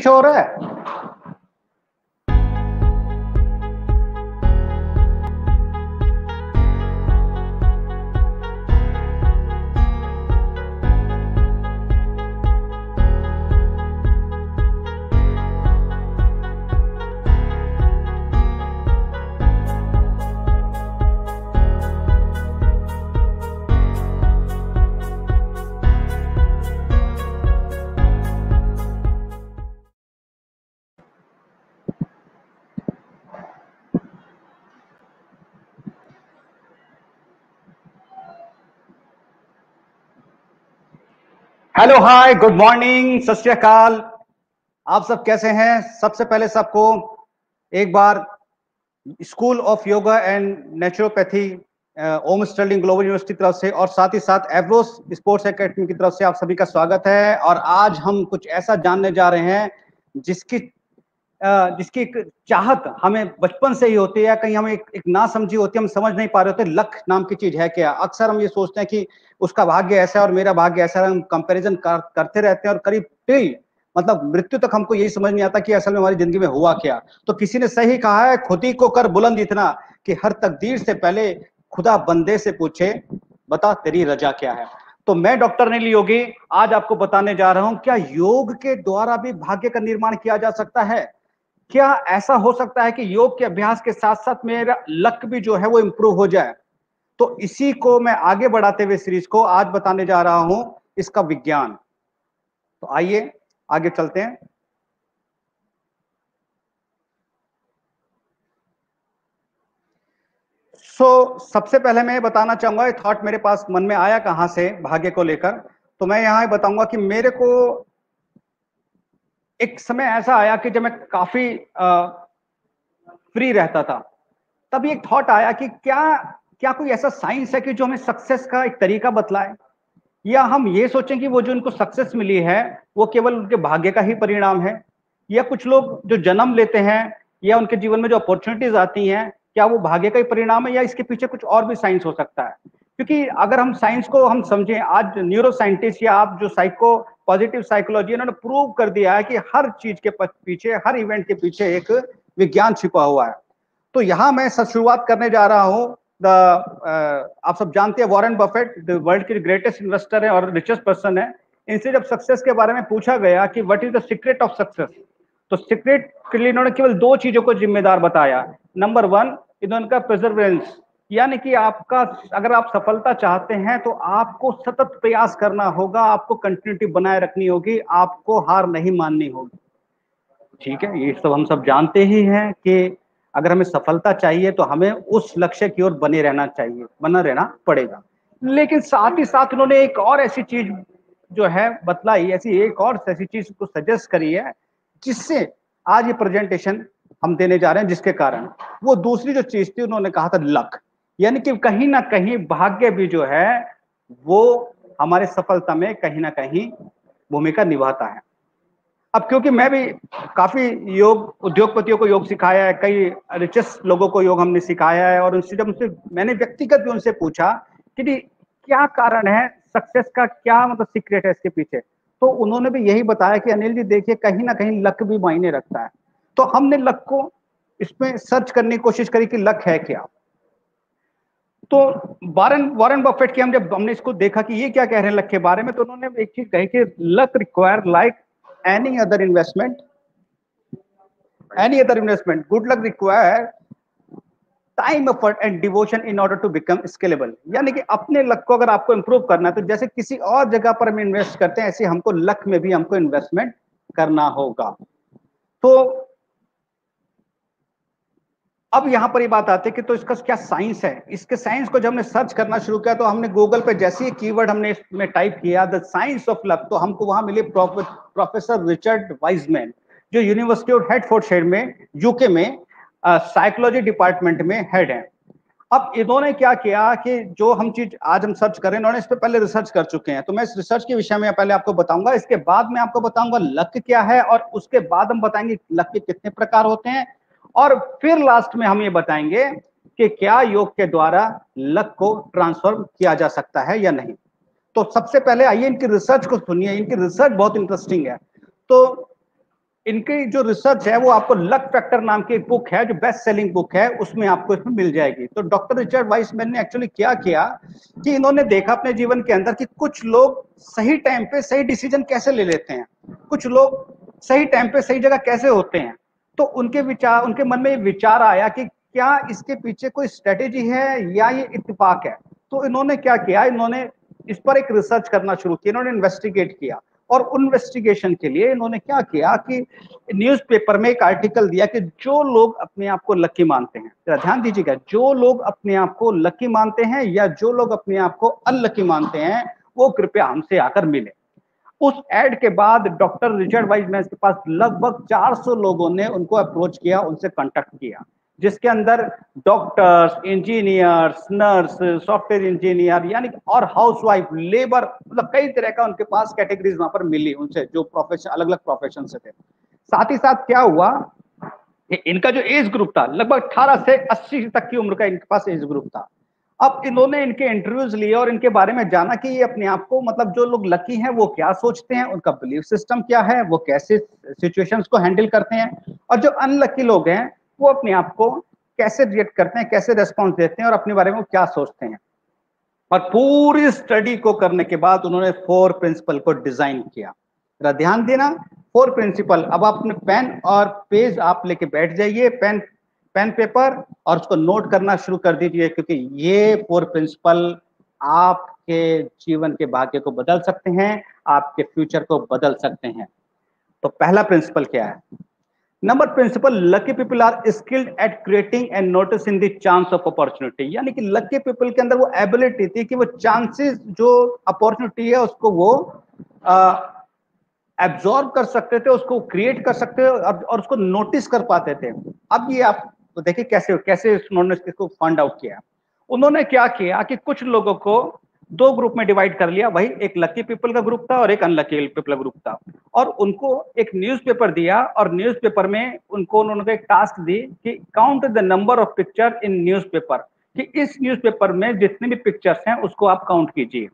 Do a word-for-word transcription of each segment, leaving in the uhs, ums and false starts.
Show हो रहा है? हेलो, हाय, गुड मॉर्निंग, सत श्री अकाल। आप सब कैसे हैं? सबसे पहले सबको एक बार school of yoga and naturopathy Om Sterling Global University की तरफ से और साथ ही साथ एवरोस स्पोर्ट्स एकेडमी की तरफ से आप सभी का स्वागत है। और आज हम कुछ ऐसा जानने जा रहे हैं जिसकी जिसकी एक चाहत हमें बचपन से ही होती है, कहीं हमें एक, एक ना समझी होती है, हम समझ नहीं पा रहे होते लक नाम की चीज है क्या। अक्सर हम ये सोचते हैं कि उसका भाग्य ऐसा है और मेरा भाग्य ऐसा है, हम कंपैरिजन कर, करते रहते हैं और करीब टिल मतलब मृत्यु तक हमको यही समझ नहीं आता कि असल में हमारी जिंदगी में हुआ क्या। तो किसी ने सही कहा है, खुद ही को कर बुलंद इतना कि हर तकदीर से पहले खुदा बंदे से पूछे बता तेरी रजा क्या है। तो मैं डॉक्टर अनिल योगी आज आपको बताने जा रहा हूं, क्या योग के द्वारा भी भाग्य का निर्माण किया जा सकता है? क्या ऐसा हो सकता है कि योग के अभ्यास के साथ साथ मेरा लक भी जो है वो इंप्रूव हो जाए? तो इसी को मैं आगे बढ़ाते हुए सीरीज को आज बताने जा रहा हूं, इसका विज्ञान। तो आइए आगे चलते हैं। सो so, सबसे पहले मैं बताना चाहूंगा, थॉट मेरे पास मन में आया कहां से भाग्य को लेकर। तो मैं यहां बताऊंगा कि मेरे को एक समय ऐसा आया कि जब मैं काफी फ्री रहता था, तभी एक थॉट आया कि क्या क्या कोई ऐसा साइंस है कि जो हमें सक्सेस का एक तरीका बतलाए, या हम ये सोचें कि वो जो उनको सक्सेस मिली है वो केवल उनके भाग्य का ही परिणाम है, या कुछ लोग जो जन्म लेते हैं या उनके जीवन में जो अपॉर्चुनिटीज आती हैं क्या वो भाग्य का ही परिणाम है, या इसके पीछे कुछ और भी साइंस हो सकता है। क्योंकि अगर हम साइंस को हम समझें, आज न्यूरो साइंटिस्ट या आप जो साइको पॉजिटिव साइकोलॉजी, इन्होंने प्रूव कर दिया है कि हर चीज के पीछे, हर इवेंट के पीछे एक विज्ञान छिपा हुआ है। तो यहां मैं शुरुआत करने जा रहा हूं। द uh, आप सब जानते हैं वॉरेन बफेट द वर्ल्ड के ग्रेटेस्ट इन्वेस्टर है और रिचेस्ट पर्सन है। इनसे जब सक्सेस के बारे में पूछा गया कि what is the secret of success, तो सीक्रेट के लिए इन्होंने केवल दो चीजों को जिम्मेदार बताया। नंबर वन, इन्होंने कहा प्रिजर्वेंस, यानी कि आपका अगर आप सफलता चाहते हैं तो आपको सतत प्रयास करना होगा, आपको कंटिन्यूटी बनाए रखनी होगी, आपको हार नहीं माननी होगी। ठीक है, ये सब हम सब जानते ही हैं कि अगर हमें सफलता चाहिए तो हमें उस लक्ष्य की ओर बने रहना चाहिए, बना रहना पड़ेगा। लेकिन साथ ही साथ उन्होंने एक और ऐसी चीज जो है बतलाई, ऐसी एक और ऐसी चीज को सजेस्ट करी है जिससे आज ये प्रेजेंटेशन हम देने जा रहे हैं, जिसके कारण वो दूसरी जो चीज थी उन्होंने कहा था लक, यानी कि कहीं ना कहीं भाग्य भी जो है वो हमारे सफलता में कहीं ना कहीं भूमिका निभाता है। अब क्योंकि मैं भी काफी योग उद्योगपतियों को योग सिखाया है, कई रिचेस्ट लोगों को योग हमने सिखाया है, और उनसे जब उनसे मैंने व्यक्तिगत भी उनसे पूछा कि क्या कारण है सक्सेस का, क्या मतलब सीक्रेट है इसके पीछे, तो उन्होंने भी यही बताया कि अनिल जी देखिए, कहीं ना कहीं लक भी मायने रखता है। तो हमने लक को इसमें सर्च करने की कोशिश करी कि लक है क्या। तो वॉरेन वॉरेन बफेट की हम जब हमने इसको देखा कि ये क्या कह रहे हैं लक के बारे में, तो उन्होंने एक चीज कही कि luck require like any other investment any other investment good luck require time, effort and devotion in order to become scalable। यानी कि अपने लक को अगर आपको इंप्रूव करना है तो जैसे किसी और जगह पर हम इन्वेस्ट करते हैं, ऐसे हमको लक में भी हमको इन्वेस्टमेंट करना होगा। तो अब यहां पर ये बात आती है कि तो इसका क्या साइंस है। इसके साइंस को जब हमने सर्च करना शुरू किया तो हमने गूगल पे जैसे ही कीवर्ड हमने इसमें टाइप किया द साइंस ऑफ लक, तो हमको वहां मिले प्रोफेसर रिचर्ड वाइजमैन, जो यूनिवर्सिटी ऑफ हेडफोर्डशायर में यूके में साइकोलॉजी डिपार्टमेंट में हेड है। अब इन्होंने क्या किया कि जो हम चीज आज हम सर्च करें, इन्होंने इस पे पहले रिसर्च कर चुके हैं। तो मैं इस रिसर्च के विषय में पहले आपको बताऊंगा, इसके बाद मैं आपको बताऊंगा लक क्या है, और उसके बाद हम बताएंगे लक के कितने प्रकार होते हैं, और फिर लास्ट में हम ये बताएंगे कि क्या योग के द्वारा लक को ट्रांसफॉर्म किया जा सकता है या नहीं। तो सबसे पहले आइए इनकी रिसर्च को सुनिए, इनकी रिसर्च बहुत इंटरेस्टिंग है। तो इनकी जो रिसर्च है वो आपको लक फैक्टर नाम की एक बुक है जो बेस्ट सेलिंग बुक है, उसमें आपको इसमें मिल जाएगी। तो डॉक्टर रिचर्ड वाइसमैन ने एक्चुअली क्या किया कि इन्होंने देखा अपने जीवन के अंदर कि कुछ लोग सही टाइम पे सही डिसीजन कैसे ले लेते हैं, कुछ लोग सही टाइम पे सही जगह कैसे होते हैं। तो उनके विचार उनके मन में विचार आया कि क्या इसके पीछे कोई स्ट्रेटेजी है या ये इत्तेफाक है। तो इन्होंने क्या किया, इन्होंने इस पर एक रिसर्च करना शुरू किया, इन्होंने इन्वेस्टिगेट किया। और इन्वेस्टिगेशन के लिए इन्होंने क्या किया कि न्यूज़पेपर में एक आर्टिकल दिया कि जो लोग अपने आप को लकी मानते हैं, जरा ध्यान दीजिएगा, जो लोग अपने आप को लकी मानते हैं या जो लोग अपने आप को अनलकी मानते हैं वो कृपया हमसे आकर मिले। उस एड के बाद डॉक्टर रिचर्ड वाइसमैन के पास लगभग चार सौ लोगों ने उनको अप्रोच किया, उनसे कांटेक्ट किया, जिसके अंदर doctors, engineers, nurse, software engineer यानी और हाउसवाइफ, लेबर, मतलब कई तरह का उनके पास कैटेगरीज वहां पर मिली उनसे, जो प्रोफेशन अलग अलग प्रोफेशन से थे। साथ ही साथ क्या हुआ, इनका जो एज ग्रुप था लगभग अठारह से अस्सी तक की उम्र का इनके पास एज ग्रुप था। अब इन्होंने इनके इंटरव्यूज लिए और इनके बारे में जाना कि ये अपने आप को, मतलब जो लोग लकी हैं वो क्या सोचते हैं, उनका बिलीफ सिस्टम क्या है, वो कैसे सिचुएशंस को हैंडल करते हैं, और जो अनलकी लोग हैं वो अपने आप को कैसे रिएक्ट करते हैं, कैसे रेस्पॉन्स देते हैं और अपने बारे में वो क्या सोचते हैं। और पूरी स्टडी को करने के बाद उन्होंने फोर प्रिंसिपल को डिजाइन किया। जरा ध्यान देना, फोर प्रिंसिपल। अब आप अपने पेन और पेज आप लेके बैठ जाइए, पेन पेन पेपर, और उसको नोट करना शुरू कर दीजिए, क्योंकि ये फोर प्रिंसिपल आपके जीवन के भाग्य को बदल सकते हैं, आपके फ्यूचर को बदल सकते हैं। तो पहला प्रिंसिपल क्या है? Number principle, lucky people are skilled at creating and noticing the chance of opportunity. यानी कि लकी पीपल के अंदर वो एबिलिटी थी कि वो चांसेस, जो अपॉर्चुनिटी है उसको वो एब्जॉर्ब कर सकते थे, उसको क्रिएट कर सकते थे और, और उसको नोटिस कर पाते थे। अब ये आप तो देखिए कैसे कैसे उन्होंने इसको फाइंड आउट किया। उन्होंने क्या किया कि कुछ लोगों को दो ग्रुप में डिवाइड कर लिया, वही एक लकी पीपल का ग्रुप था और एक अनलकी पीपल का ग्रुप था, और उनको एक न्यूज़पेपर दिया और न्यूज़पेपर में उनको उन्होंने एक टास्क दी कि count the number of picture in newspaper, कि इस न्यूज़पेपर में जितने भी पिक्चर्स हैं उसको आप काउंट कीजिए।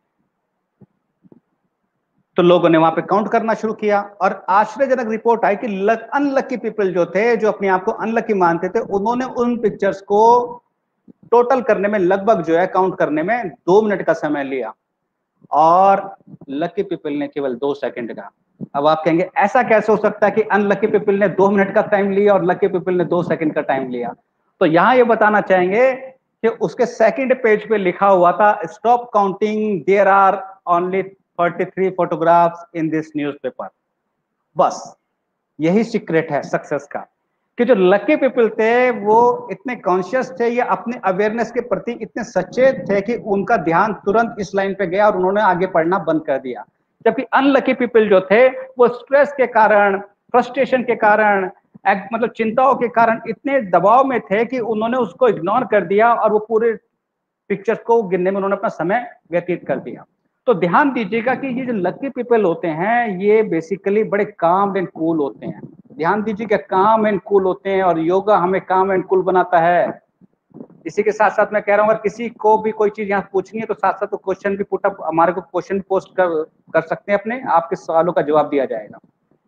तो लोगों ने वहां पे काउंट करना शुरू किया और आश्चर्यजनक रिपोर्ट आई कि अनलकी पीपल जो थे, जो अपने आप को अनलकी मानते थे, उन्होंने उन पिक्चर्स को टोटल करने में लगभग जो है काउंट करने में दो मिनट का समय लिया और लकी पीपल ने केवल दो सेकंड का। अब आप कहेंगे ऐसा कैसे हो सकता है कि अनलकी पीपल ने दो मिनट का टाइम लिया और लकी पीपल ने दो सेकंड का टाइम लिया? तो यहां ये बताना चाहेंगे कि उसके सेकंड पेज पे लिखा हुआ था, stop counting, there are only तैंतीस फोटोग्राफ्स इन दिस न्यूज़पेपर। बस यही सीक्रेट है सक्सेस का, कि जो लकी पीपल थे वो इतने कॉन्शियस थे या अपने अवेयरनेस के प्रति इतने सचेत थे कि उनका ध्यान तुरंत इस लाइन पे गया और उन्होंने आगे पढ़ना बंद कर दिया। जबकि अनलकी पीपल जो थे वो स्ट्रेस के कारण, फ्रस्ट्रेशन के कारण, मतलब चिंताओं के कारण इतने दबाव में थे कि उन्होंने उसको इग्नोर कर दिया और वो पूरे पिक्चर्स को गिनने में उन्होंने अपना समय व्यतीत कर दिया। तो ध्यान दीजिएगा कि ये जो लकी पीपल होते हैं ये बेसिकली बड़े काम एंड कूल होते हैं। ध्यान दीजिएगा, काम एंड कूल होते हैं, और योगा हमें काम एंड कूल बनाता है। इसी के साथ साथ मैं कह रहा हूँ, अगर किसी को भी कोई चीज यहाँ पूछनी है तो साथ साथ तो क्वेश्चन भी पुट अप, हमारे को क्वेश्चन पोस्ट कर कर सकते हैं अपने, आपके सवालों का जवाब दिया जाएगा।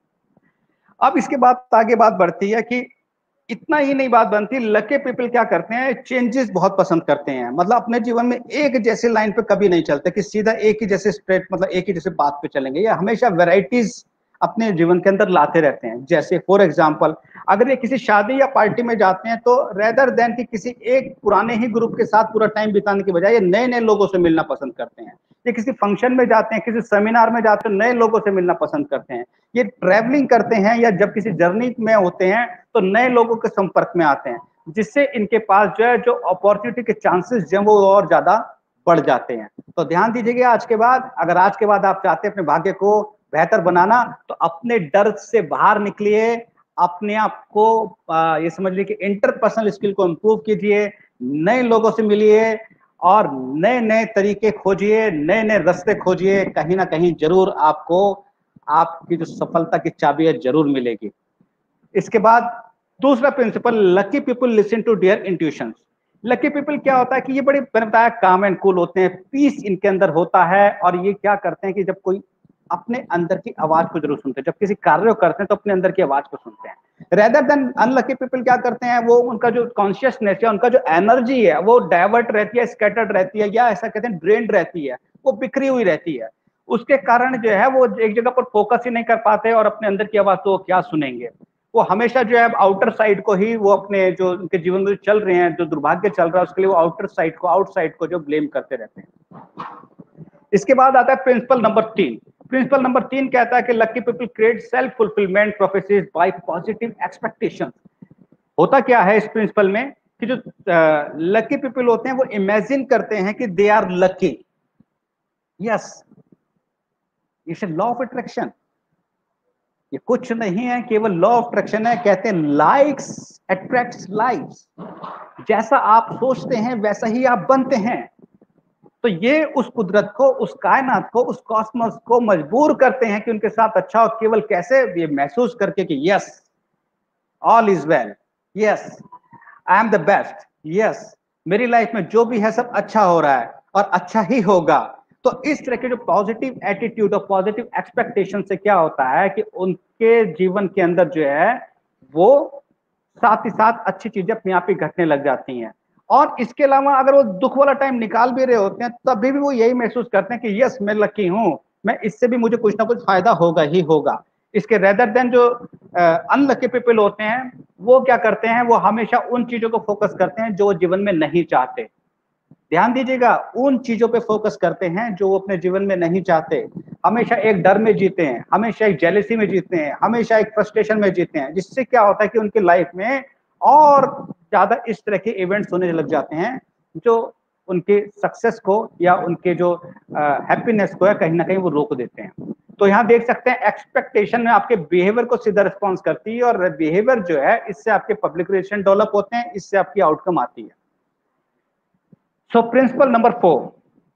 अब इसके बाद आगे बात बढ़ती है कि इतना ही नहीं बात बनती, लकी पीपल क्या करते हैं, चेंजेस बहुत पसंद करते हैं। मतलब अपने जीवन में एक जैसे लाइन पे कभी नहीं चलते कि सीधा एक ही जैसे स्ट्रेट, मतलब एक ही जैसे बात पे चलेंगे, या हमेशा वेराइटीज अपने जीवन के अंदर लाते रहते हैं। जैसे फॉर एग्जांपल, अगर ये किसी शादी या पार्टी में जाते हैं तो रेदर देन कि किसी एक पुराने ही ग्रुप के साथ पूरा टाइम बिताने के बजाय ये नए नए लोगों से मिलना पसंद करते हैं। ये किसी फंक्शन में जाते हैं, किसी सेमिनार में जाते हैं, नए लोगों से मिलना पसंद करते हैं। ये ट्रैवलिंग करते हैं या जब किसी जर्नी में होते हैं तो नए लोगों के संपर्क में आते हैं, जिससे इनके पास जो है जो अपॉर्चुनिटी के चांसेस जो वो और ज्यादा बढ़ जाते हैं। तो ध्यान दीजिएगा, आज के बाद अगर आज के बाद आप चाहते हैं अपने भाग्य को बेहतर बनाना तो अपने डर से बाहर निकलिए, अपने आप को आ, ये समझ लीजिए कि इंटरपर्सनल स्किल को इम्प्रूव कीजिए, नए लोगों से मिलिए और नए नए तरीके खोजिए, नए नए रास्ते खोजिए। कहीं ना कहीं जरूर आपको आपकी जो सफलता की चाबी है जरूर मिलेगी। इसके बाद दूसरा principle, lucky people listen to their intuitions. Lucky people क्या होता है कि ये बड़े मैंने बताया काम एंड कूल होते हैं, पीस इनके अंदर होता है, और ये क्या करते हैं कि जब कोई अपने अंदर की आवाज को जरूर सुनते हैं। जब किसी कार्य को करते हैं तो अपने अंदर की आवाज को सुनते हैं। रेदर देन अनलकी पीपल क्या करते हैं, वो उनका जो कॉन्शियसनेस है, उनका जो एनर्जी है वो डाइवर्ट रहती है, स्कैटर्ड रहती है, या ऐसा कहते हैं ड्रेन्ड रहती है, वो बिखरी हुई रहती है। उसके कारण जो है वो एक जगह पर फोकस ही नहीं कर पाते और अपने अंदर की आवाज तो क्या सुनेंगे। वो हमेशा जो है आउटर साइड को ही वो अपने जो उनके जीवन में चल रहे हैं, जो दुर्भाग्य चल रहा है उसके लिए वो आउटर साइड को आउटसाइड को जो ब्लेम करते रहते हैं। इसके बाद आता है प्रिंसिपल नंबर तीन। प्रिंसिपल नंबर तीन कहता है कि lucky people create self fulfilment prophecies by positive expectation. होता क्या है इस प्रिंसिपल में कि जो लकी पीपल होते हैं वो इमेजिन करते हैं कि they are lucky. Yes, it's a law of attraction. ये कुछ नहीं है, केवल लॉ ऑफ अट्रैक्शन है। कहते हैं लाइक्स अट्रैक्ट्स लाइक्स। जैसा आप सोचते हैं वैसा ही आप बनते हैं। तो ये उस कुदरत को, उस कायनात को, उस कॉस्मोस को मजबूर करते हैं कि उनके साथ अच्छा हो। केवल कैसे, ये महसूस करके कि yes all is well, yes I am the best, yes मेरी लाइफ में जो भी है सब अच्छा हो रहा है और अच्छा ही होगा। तो इस तरह के जो पॉजिटिव एटीट्यूड और पॉजिटिव एक्सपेक्टेशन से क्या होता है कि उनके जीवन के अंदर जो है वो साथ ही साथ अच्छी चीजें अपने आप ही घटने लग जाती हैं। और इसके अलावा अगर वो दुख वाला टाइम निकाल भी रहे होते हैं तभी भी वो यही महसूस करते हैं कि यस मैं लकी हूं, मैं इससे भी मुझे कुछ ना कुछ फायदा होगा ही होगा। इसके रेदर देन जो अनलकी पीपल होते हैं वो क्या करते हैं, वो हमेशा उन चीजों को फोकस करते हैं जो वो जीवन में नहीं चाहते। ध्यान दीजिएगा, उन चीजों पे फोकस करते हैं जो वो अपने जीवन में नहीं चाहते। हमेशा एक डर में जीते हैं, हमेशा एक जेलसी में जीते हैं, हमेशा एक फ्रस्ट्रेशन में जीते हैं, जिससे क्या होता है कि उनकी लाइफ में और ज्यादा इस तरह के इवेंट्स होने लग जाते हैं जो उनके सक्सेस को या उनके जो हैप्पीनेस को है कहीं ना कहीं वो रोक देते हैं। तो यहाँ देख सकते हैं एक्सपेक्टेशन में आपके बिहेवियर को सीधा रिस्पॉन्स करती है और बिहेवियर जो है इससे आपके पब्लिक रिलेशन डेवलप होते हैं, इससे आपकी आउटकम आती है। So principle number four,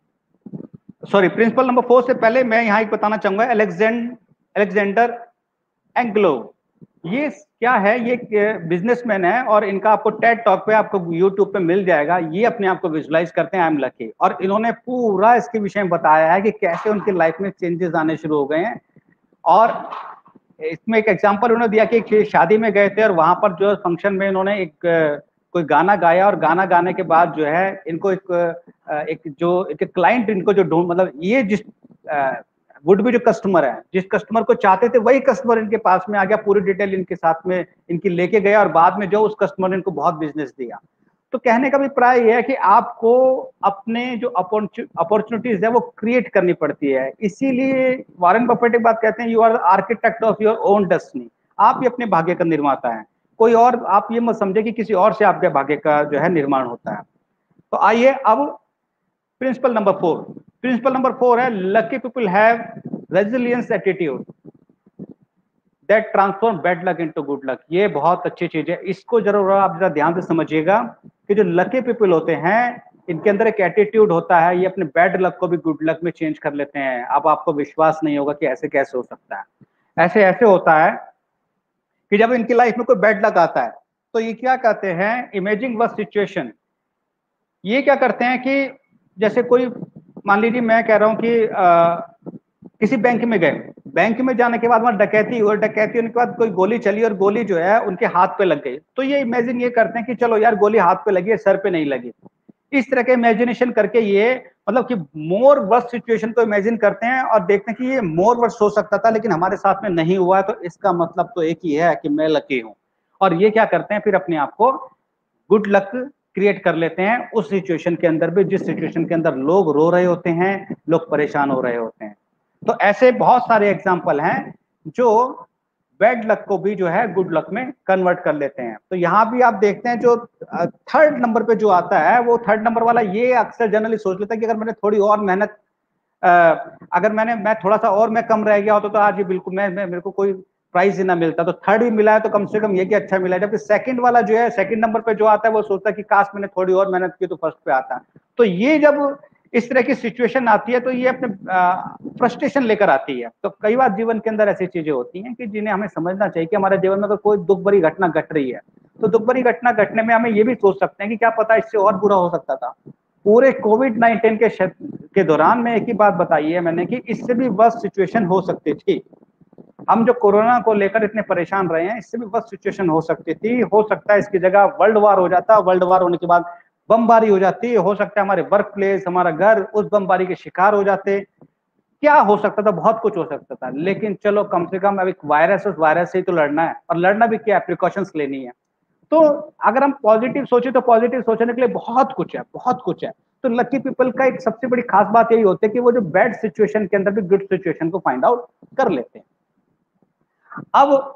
sorry principle number four से पहले मैं यहां एक बताना चाहूंगा। अलेक्जेंड अलेक्जेंडर एंग्लो, ये क्या है, ये बिजनेसमैन है और इनका आपको टेड टॉक पे आपको यूट्यूब पे मिल जाएगा। ये अपने आप को विजुलाइज करते हैं आई एम लकी, और इन्होंने पूरा इसके विषय में बताया है कि कैसे उनकी लाइफ में चेंजेस आने शुरू हो गए हैं। और इसमें एक एग्जांपल उन्होंने दिया कि एक शादी में गए थे और वहां पर जो फंक्शन में इन्होंने एक कोई गाना गाया और गाना गाने के बाद जो है इनको एक एक जो एक क्लाइंट इनको जो ढूंढ मतलब ये जिस वुड भी जो कस्टमर है, जिस कस्टमर को चाहते थे वही कस्टमर इनके पास में आ गया, पूरी डिटेल इनके साथ में इनकी लेके गया और बाद में जो उस कस्टमर ने इनको बहुत बिजनेस दिया। तो कहने का भी प्राय ये है कि आपको अपने जो अपॉर्चुनिटीज है वो क्रिएट करनी पड़ती है। इसीलिए वॉरेन बफेट एक बात कहते हैं, you are architect of your own destiny. आप ही अपने भाग्य का निर्माता है, कोई और आप ये मत समझे कि किसी और से आपके भाग्य का जो है निर्माण होता है। तो आइए अब principle number four, principle number four है lucky people have resilience attitude that transform bad luck into good luck. ये बहुत अच्छी चीज है, इसको जरूर आप जरा ध्यान से समझिएगा कि जो लकी पीपल होते हैं इनके अंदर एक एटीट्यूड होता है, ये अपने बैड लक को भी गुड लक में चेंज कर लेते हैं। अब आपको विश्वास नहीं होगा कि ऐसे कैसे हो सकता है। ऐसे ऐसे होता है कि जब इनकी लाइफ में कोई बैड लक आता है तो ये क्या कहते हैं, इमेजिंग वर्स्ट सिचुएशन। ये क्या करते हैं कि जैसे कोई मान लीजिए मैं कह रहा हूं कि आ, किसी बैंक में गए, बैंक में जाने के बाद वहां डकैती हुई, डकैती होने के बाद कोई गोली चली और गोली जो है उनके हाथ पे लग गई। तो ये इमेजिन ये करते हैं कि चलो यार गोली हाथ पे लगी है, सर पे नहीं लगी। इस तरह के इमेजिनेशन करके ये मतलब कि मोर वर्स्ट सिचुएशन को इमेजिन करते हैं और देखते हैं कि ये मोर वर्स्ट हो सकता था लेकिन हमारे साथ में नहीं हुआ है, तो इसका मतलब तो एक ही है कि मैं लकी हूं। और ये क्या करते हैं, फिर अपने आप को गुड लक क्रिएट कर लेते हैं उस सिचुएशन के अंदर भी जिस सिचुएशन के अंदर लोग रो रहे होते हैं, लोग परेशान हो रहे होते हैं। तो ऐसे बहुत सारे एग्जाम्पल हैं जो बैड लक को भी जो है गुड लक में कन्वर्ट कर लेते हैं। तो यहाँ भी आप देखते हैं जो थर्ड नंबर पे जो आता है वो थर्ड नंबर वाला ये अक्सर जनरली सोच लेता है कि अगर मैंने थोड़ी और मेहनत, अगर मैंने मैं थोड़ा सा और मैं कम रह गया होता तो आज ये बिल्कुल मैं, मैं मेरे को कोई प्राइज ही ना मिलता। तो थर्ड भी मिला है तो कम से कम ये कि अच्छा मिला है। जबकि सेकंड वाला जो है, सेकंड नंबर पे जो आता है वो सोचता है कि काश मैंने थोड़ी और मेहनत की तो फर्स्ट पे आता। तो ये जब इस तरह की सिचुएशन आती है तो ये अपने फ्रस्ट्रेशन लेकर आती है। तो कई बार जीवन के अंदर ऐसी चीजें होती हैं कि जिन्हें हमें समझना चाहिए कि हमारे जीवन में अगर कोई दुख भरी घटना घट रही है तो दुख भरी घटना घटने में हमें ये भी सोच सकते हैं कि क्या पता इससे और बुरा हो सकता था। पूरे कोविड नाइनटीन के के दौरान में एक ही बात बताई है मैंने कि इससे भी वर्स्ट सिचुएशन हो सकती थी। हम जो कोरोना को लेकर इतने परेशान रहे हैं, इससे भी वर्स्ट सिचुएशन हो सकती थी। हो सकता है इसकी जगह वर्ल्ड वार हो जाता, वर्ल्ड वार होने के बाद बमबारी हो जाती, हो सकता है हमारे वर्क प्लेस, हमारा घर उस बमबारी के शिकार हो जाते। क्या हो सकता था, बहुत कुछ हो सकता था, लेकिन चलो कम से कम अब एक वायरस, उस वायरस से ही तो लड़ना है, और लड़ना भी क्या है, प्रिकॉशंस लेनी है। तो अगर हम पॉजिटिव सोचे तो पॉजिटिव सोचने के लिए बहुत कुछ है, बहुत कुछ है। तो लकी पीपल का एक सबसे बड़ी खास बात यही होती है कि वो जो बैड सिचुएशन के अंदर भी गुड सिचुएशन को फाइंड आउट कर लेते हैं। अब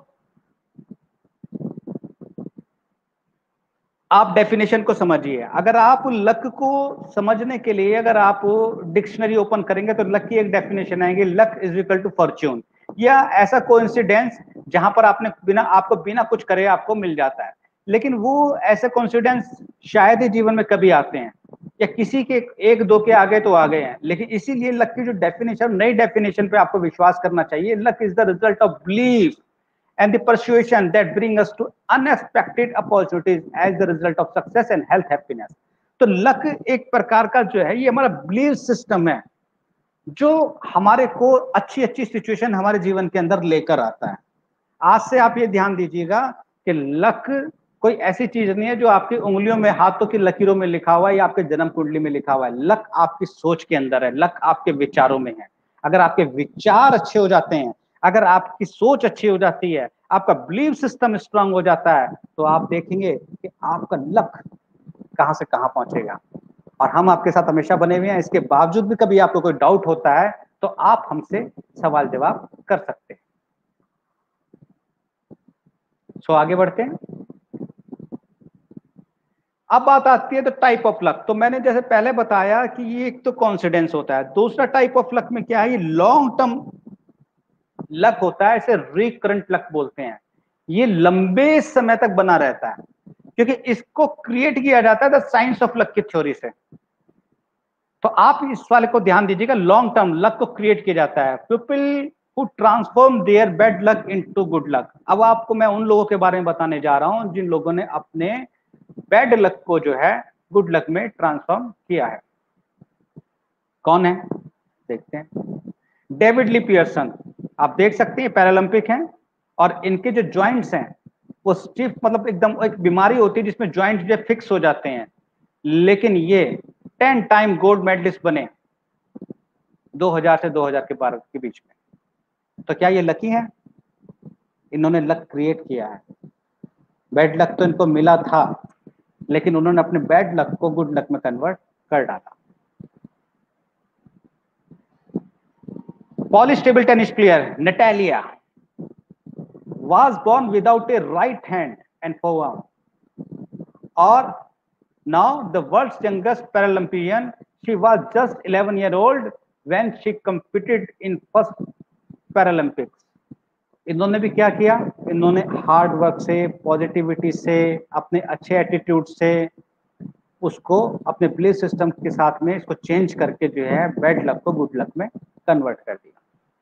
आप डेफिनेशन को समझिए। अगर आप लक को समझने के लिए अगर आप डिक्शनरी ओपन करेंगे तो लक की एक डेफिनेशन आएगी, luck is equal to fortune, या ऐसा कोइंसिडेंस जहां पर आपने बिना आपको बिना कुछ करे आपको मिल जाता है। लेकिन वो ऐसे कोइंसिडेंस शायद ही जीवन में कभी आते हैं, या किसी के एक दो के आगे तो आ गए हैं। लेकिन इसीलिए लक की जो डेफिनेशन, नई डेफिनेशन पे आपको विश्वास करना चाहिए। Luck is the result of belief and the persuasion that bring us to unexpected opportunities as the result of success and health happiness। तो लक एक प्रकार का जो है, ये हमारा बिलीव सिस्टम है जो हमारे को अच्छी अच्छी सिचुएशन हमारे जीवन के अंदर लेकर आता है। आज से आप ये ध्यान दीजिएगा कि लक कोई ऐसी चीज नहीं है जो आपकी उंगलियों में, हाथों की लकीरों में लिखा हुआ है या आपके जन्म कुंडली में लिखा हुआ है। लक आपकी सोच के अंदर है, लक आपके विचारों में है। अगर आपके विचार अच्छे हो जाते हैं, अगर आपकी सोच अच्छी हो जाती है, आपका बिलीव सिस्टम स्ट्रांग हो जाता है, तो आप देखेंगे कि आपका लक कहां से कहां पहुंचेगा। और हम आपके साथ हमेशा बने हुए हैं। इसके बावजूद भी कभी आपको कोई डाउट होता है तो आप हमसे सवाल जवाब कर सकते हैं। सो आगे बढ़ते हैं। अब बात आती है तो टाइप ऑफ लक। तो मैंने जैसे पहले बताया कि ये एक तो कॉन्फिडेंस होता है। दूसरा टाइप ऑफ लक में क्या है, ये लॉन्ग टर्म लक होता है, इसे रिकरेंट लक बोलते हैं। ये लंबे समय तक बना रहता है क्योंकि इसको क्रिएट किया जाता है द साइंस ऑफ लक की थ्योरी से। तो आप इस वाले को ध्यान दीजिएगा, लॉन्ग टर्म लक को क्रिएट किया जाता है। People who transform their bad luck into good luck. अब आपको मैं उन लोगों के बारे में बताने जा रहा हूं जिन लोगों ने अपने बैड लक को जो है गुड लक में ट्रांसफॉर्म किया है। कौन है देखते हैं। डेविड ली पियर्सन, आप देख सकते हैं पैरालंपिक हैं और इनके जो जॉइंट्स हैं वो स्टिफ, मतलब एकदम एक बीमारी होती है जिसमें जॉइंट जो फिक्स हो जाते हैं। लेकिन ये टेन टाइम गोल्ड मेडलिस्ट बने दो हज़ार से दो हज़ार के बारह के बीच में। तो क्या ये लकी है? इन्होंने लक क्रिएट किया है। बैड लक तो इनको मिला था, लेकिन उन्होंने अपने बैड लक को गुड लक में कन्वर्ट कर डाला। Polish table tennis player Natalia was born without a right hand and forearm, or now the world's youngest Paralympian. She was just eleven year old when she competed in first Paralympics। इन्होंने भी क्या किया, इन्होंने hard work से, positivity से, अपने अच्छे attitude से उसको अपने बिलीफ सिस्टम के साथ में इसको चेंज करके जो है बैड लक को गुड लक में कन्वर्ट कर दिया।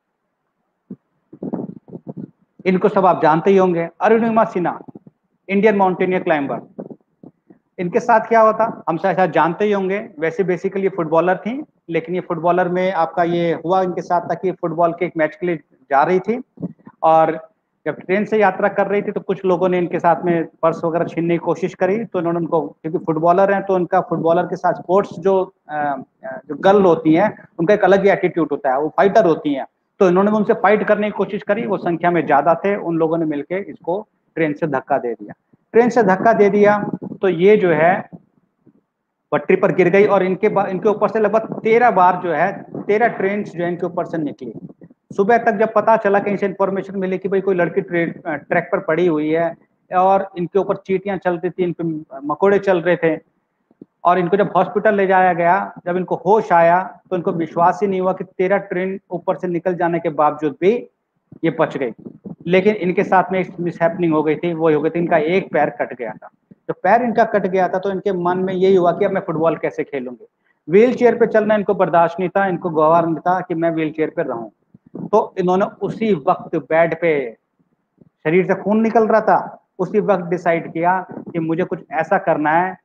इनको सब आप जानते ही होंगे। Arunima Sinha, Indian mountaineer climber. इनके साथ क्या होता हम शायद जानते ही होंगे। वैसे बेसिकली ये फुटबॉलर थी, लेकिन ये फुटबॉलर में आपका ये हुआ इनके साथ था कि फुटबॉल के एक मैच के लिए जा रही थी, और जब ट्रेन से यात्रा कर रही थी तो कुछ लोगों ने इनके साथ में पर्स वगैरह छीनने की कोशिश करी। तो इन्होंने उनको, क्योंकि फुटबॉलर हैं तो उनका फुटबॉलर के साथ स्पोर्ट्स जो जो गर्ल होती हैं उनका एक अलग ही एटीट्यूड होता है, वो फाइटर होती हैं। तो इन्होंने उनसे फाइट करने की कोशिश करी, वो संख्या में ज्यादा थे। उन लोगों ने मिलकर इसको ट्रेन से धक्का दे दिया। ट्रेन से धक्का दे दिया तो ये जो है पटरी पर गिर गई, और इनके इनके ऊपर से लगभग तेरह बार जो है तेरह ट्रेन जो है इनके ऊपर से निकली। सुबह तक जब पता चला, कहीं से इन्फॉर्मेशन मिली कि भाई कोई लड़की ट्रैक पर पड़ी हुई है और इनके ऊपर चींटियां चल रही थी, इन पे मकोड़े चल रहे थे, और इनको जब हॉस्पिटल ले जाया गया, जब इनको होश आया तो इनको विश्वास ही नहीं हुआ कि तेरह ट्रेन ऊपर से निकल जाने के बावजूद भी ये बच गई। लेकिन इनके साथ में एक मिसहैपनिंग हो गई थी, वो हो गई थी इनका एक पैर कट गया था। तो पैर इनका कट गया था तो इनके मन में यही हुआ कि अब मैं फुटबॉल कैसे खेलूंगी। व्हील चेयर पे चलना इनको बर्दाश्त नहीं था, इनको गवार नहीं था कि मैं व्हील चेयर पे रहूं। तो इन्होंने उसी वक्त बेड पे, शरीर से खून निकल रहा था, उसी वक्त डिसाइड किया कि मुझे कुछ ऐसा करना है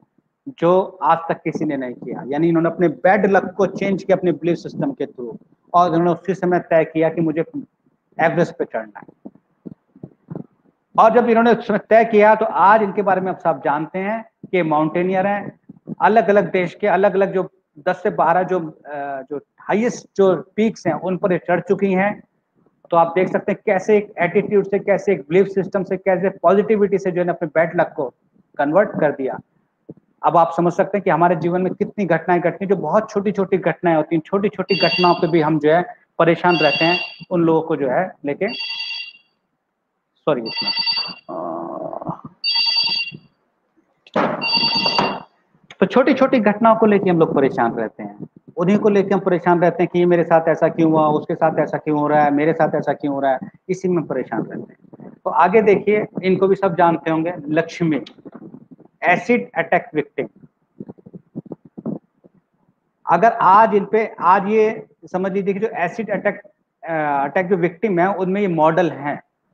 जो आज तक किसी ने नहीं किया। यानी इन्होंने अपने बैड लक को चेंज किया अपने बिलीफ सिस्टम के थ्रू, और इन्होंने उसी समय तय किया कि मुझे एवरेस्ट पे चढ़ना है। और जब इन्होंने उस समय तय किया तो आज इनके बारे में आप सब जानते हैं कि माउंटेनियर हैं, अलग अलग देश के अलग अलग जो दस से बारह जो जो हाईएस्ट जो पीक्स हैं उन पर चढ़ चुकी हैं। तो आप देख सकते हैं कैसे एक एटीट्यूड से, कैसे एक बिलीफ सिस्टम से, कैसे पॉजिटिविटी से जो है अपने बैड लक को कन्वर्ट कर दिया। अब आप समझ सकते हैं कि हमारे जीवन में कितनी घटनाएं घटती हैं, जो बहुत छोटी छोटी घटनाएं होती हैं, छोटी छोटी घटनाओं पे भी हम जो है परेशान रहते हैं, उन लोगों को जो है लेके सॉरी इसमें तो छोटी छोटी घटनाओं को लेके हम लोग परेशान रहते हैं, उन्हीं को लेके हम परेशान रहते हैं कि मेरे साथ ऐसा क्यों हुआ, उसके साथ ऐसा क्यों हो रहा है, मेरे साथ ऐसा क्यों हो रहा है, इसी में परेशान रहते हैं। तो आगे देखिए, इनको भी सब जानते होंगे, लक्ष्मी, एसिड अटैक विक्टिम। अगर आज इन पे आज ये समझ लीजिए कि जो एसिड अटैक अटैक जो विक्टिम है उनमें ये मॉडल हैं,